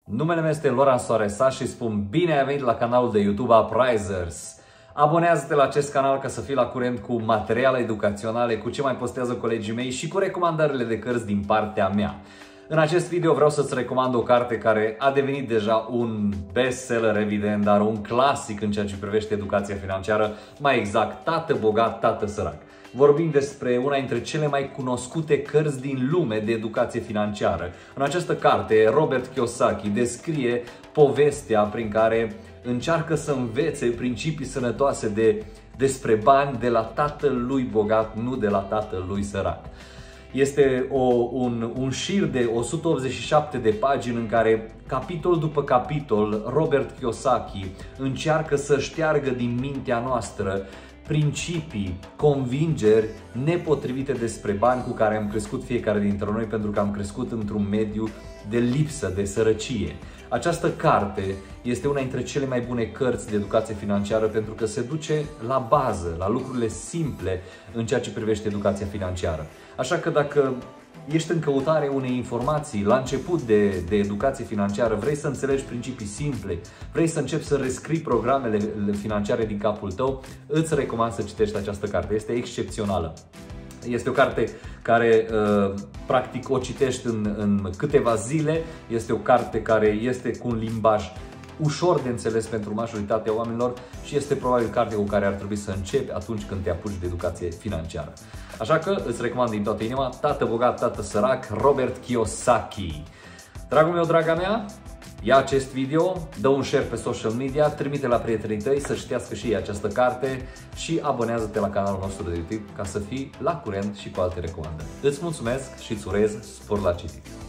Numele meu este Loran Soaresa și spun bine ai venit la canalul de YouTube Uprisers. Abonează-te la acest canal ca să fii la curent cu materiale educaționale, cu ce mai postează colegii mei și cu recomandările de cărți din partea mea. În acest video vreau să-ți recomand o carte care a devenit deja un bestseller evident, dar un clasic în ceea ce privește educația financiară, mai exact Tată bogat, tată sărac. Vorbim despre una dintre cele mai cunoscute cărți din lume de educație financiară. În această carte, Robert Kiyosaki descrie povestea prin care încearcă să învețe principii sănătoase despre bani de la tatăl lui bogat, nu de la tatăl lui sărac. Este un șir de 187 de pagini în care, capitol după capitol, Robert Kiyosaki încearcă să șteargă din mintea noastră principii, convingeri nepotrivite despre bani cu care am crescut fiecare dintre noi, pentru că am crescut într-un mediu de lipsă, de sărăcie. Această carte este una dintre cele mai bune cărți de educație financiară pentru că se duce la bază, la lucrurile simple în ceea ce privește educația financiară. Așa că dacă ești în căutare unei informații la început de educație financiară, vrei să înțelegi principii simple, vrei să începi să rescrii programele financiare din capul tău, îți recomand să citești această carte. Este excepțională. Este o carte care practic o citești în câteva zile. Este o carte care este cu un limbaj ușor de înțeles pentru majoritatea oamenilor și este probabil cartea cu care ar trebui să începi atunci când te apuci de educație financiară. Așa că îți recomand din toată inima Tată bogat, tată sărac, Robert Kiyosaki. Dragul meu, draga mea, ia acest video, dă un share pe social media, trimite la prietenii tăi să citească și ei această carte și abonează-te la canalul nostru de YouTube ca să fii la curent și cu alte recomandări. Îți mulțumesc și îți urez spor la citit!